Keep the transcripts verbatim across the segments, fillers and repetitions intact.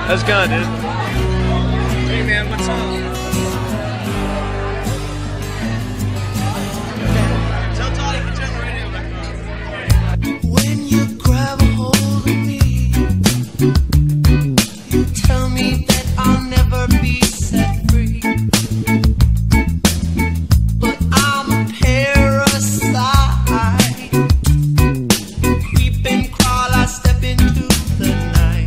How's it going, dude? Hey man, what's up? Tell Tali to turn the radio back on. When you grab a hold of me, you tell me that I'll never be set free. But I'm a parasite. Creep and crawl, I step into the night.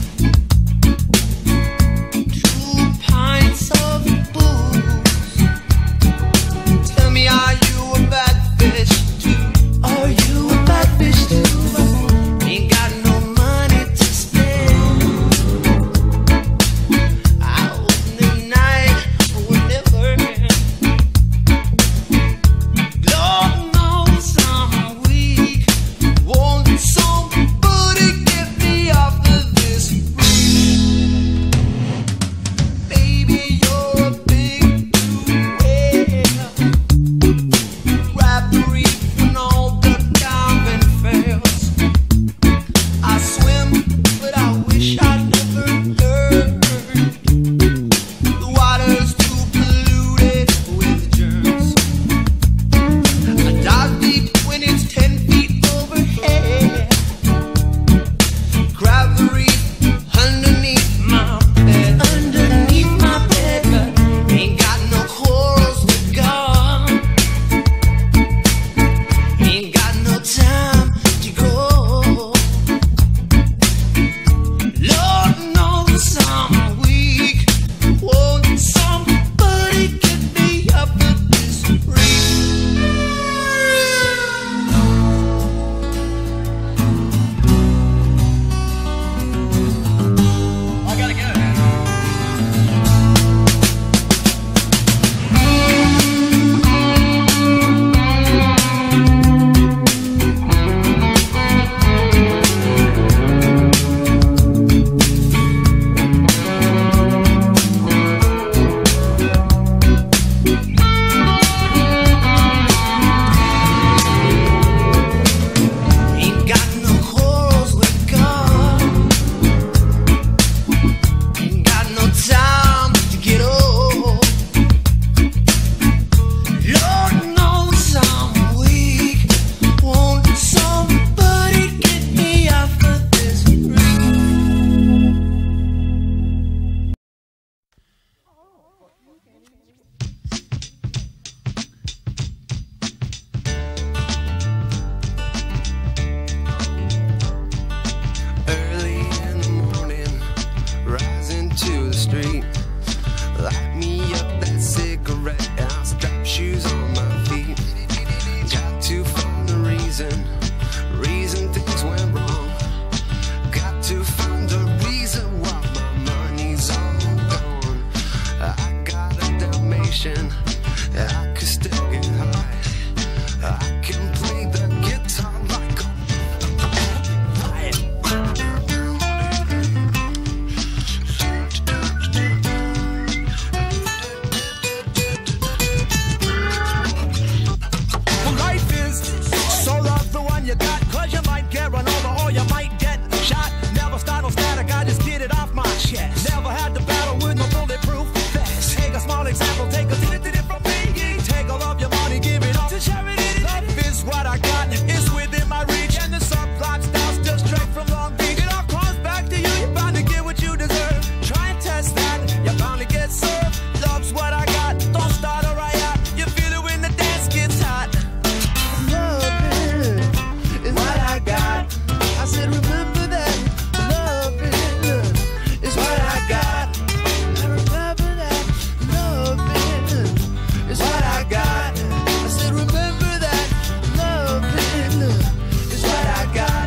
Two pints of booze. Tell me, are you a bad fish too? Are you a bad fish too? Ain't got no money to spend. Out in the night will never end. Lord knows I'm weak. Won't somebody get me off of this roof? Baby, you're a big blue whale. Grab the reef when all the diving fails. I swim, but I wish I'd never learned. The water's too polluted with germs. I dive deep when it's ten feet overhead. Grab the reef underneath my bed. Underneath my bed, but ain't got no corals to guard. Ain't got no time to go. Lord knows I'm weak. Won't somebody get me up with this reef? I gotta go, man. Ain't got no corals with God. Ain't got no time to get old. Lord knows I'm weak. Won't somebody get me off of this reef? Early in the morning, rising to the street. Light me up that cigarette and I'll strap shoes on my feet. Got to find a reason, reason things went wrong. Got to find a reason why my money's all gone. I got a Dalmatian, I could still get high. I can play the guitar like a Well, life is so rough, the one you got, cause you might get run over or you might get shot. Never start no static, I just get it off my chest. Never had to battle with no bulletproof vest. Take a small example, take a did it, did it from me. Take all of your money, give it up to charity. Love is what I got, it's within my reach. And the subplot styles just straight from Long Beach. It all comes back to you, you're bound to get what you deserve. Try and test that, you're bound to get served. Love's what I got, don't start a riot. You feel it when the dance gets hot. Loving is what I got. I said, remember that. Loving is what I got. I remember that. Loving is what I got. I said, remember that. Loving is what I got.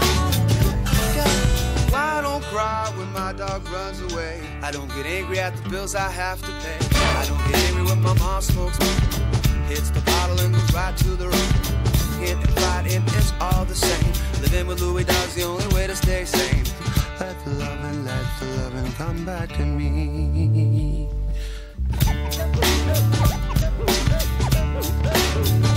Why don't cry when my dog runs away? I don't get angry at the bills I have to pay. I don't get angry when my mom smokes weed. Hits the bottle and goes right to the road. Hit and fighting, it's all the same. Living with Louis Dog's the only way to stay sane. Let the loving, let the loving come back to me.